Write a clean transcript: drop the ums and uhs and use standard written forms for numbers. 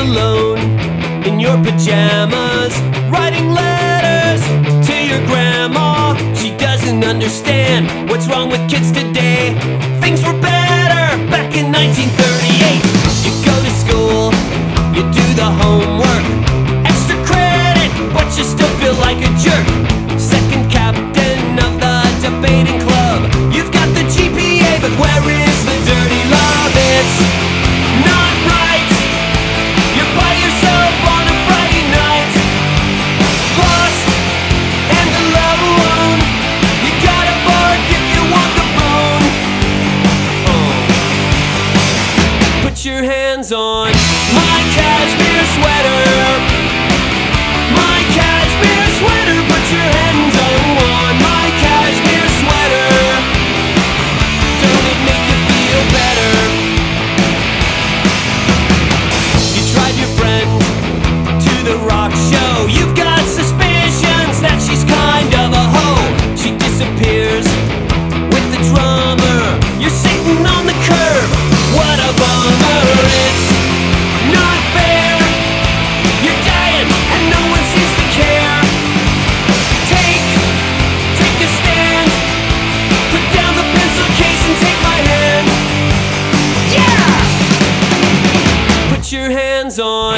alone in your pajamas, writing letters to your grandma. She doesn't understand what's wrong with kids today. Things were better back in 1938. You go to school, you do the homework, extra credit, but you still feel like a jerk. Second captain of the debating club. You've got the GPA, but where is the dirty love? It's not right. You're by yourself on a Friday night, lost and alone. You gotta bark if you want the bone. Put your hands on my cashmere sweater. My cashmere sweater. Put your hands on my cashmere sweater. Don't it make you feel better? You tried your friend to the rock show. You've got suspicions that she's kind of a hoe. She disappears with the drummer. You're sitting on the curb. What a bummer. It's not fair. You're dying and no one seems to care. Take a stand. Put down the pencil case and take my hand. Yeah! Put your hands on